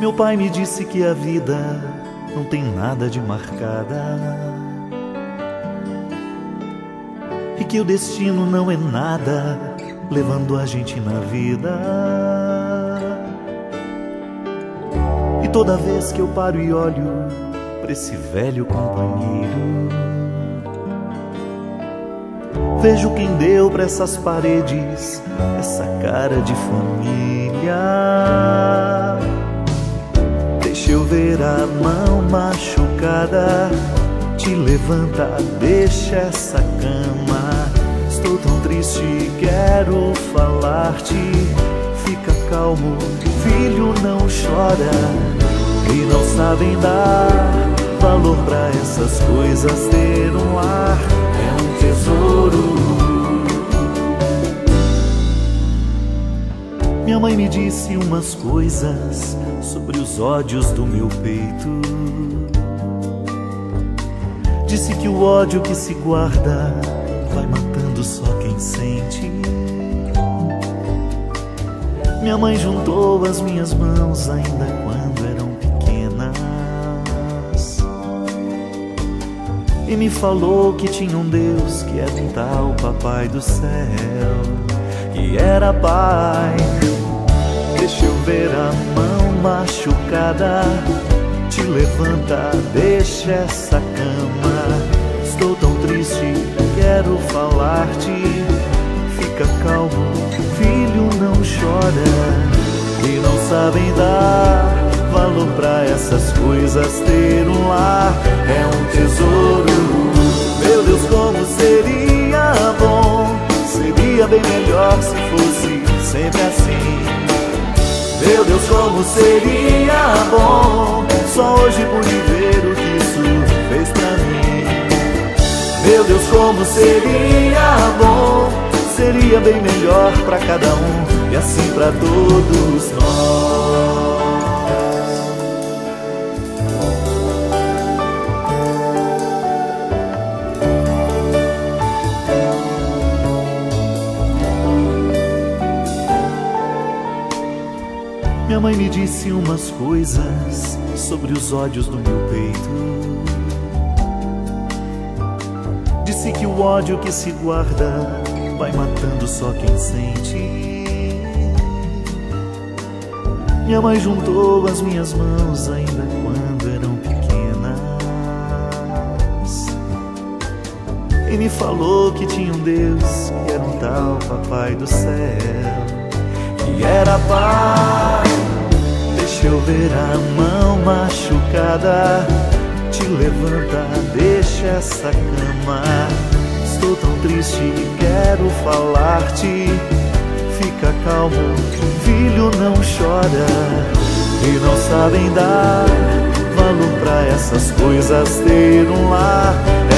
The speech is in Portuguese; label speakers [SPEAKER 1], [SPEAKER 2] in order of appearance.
[SPEAKER 1] Meu pai me disse que a vida não tem nada de marcada e que o destino não é nada levando a gente na vida. E toda vez que eu paro e olho pra esse velho companheiro, vejo quem deu pra essas paredes essa cara de família. Deixa eu ver a mão machucada, te levanta, deixa essa cama. Estou tão triste, quero falar-te. Fica calmo, filho, não chora. E não sabem dar valor pra essas coisas. Ter um lar é um tesouro. Minha mãe me disse umas coisas sobre os ódios do meu peito. Disse que o ódio que se guarda vai matando só quem sente. Minha mãe juntou as minhas mãos ainda quando eram pequenas e me falou que tinha um Deus que era um tal Papai do Céu, que era Pai. Deixa eu ver a mão machucada, te levanta, deixa essa cama. Estou tão triste, quero falar-te. Fica calmo, filho, não chora. E não sabem dar valor pra essas coisas. Ter um lar é um tesouro. Meu Deus, como seria bom, seria bem melhor se fosse sempre assim. Meu Deus, como seria bom só hoje pude ver o que isso fez pra mim. Meu Deus, como seria bom, seria bem melhor pra cada um e assim pra todos nós. Minha mãe me disse umas coisas sobre os ódios do meu peito. Disse que o ódio que se guarda vai matando só quem sente. Minha mãe juntou as minhas mãos ainda quando eram pequenas e me falou que tinha um Deus que era um tal Papai do Céu, que era Pai. Deixa eu ver a mão machucada, te levanta, deixa essa cama. Estou tão triste e quero falar-te. Fica calmo, filho, não chora. E não sabem dar valor pra essas coisas. Ter um lar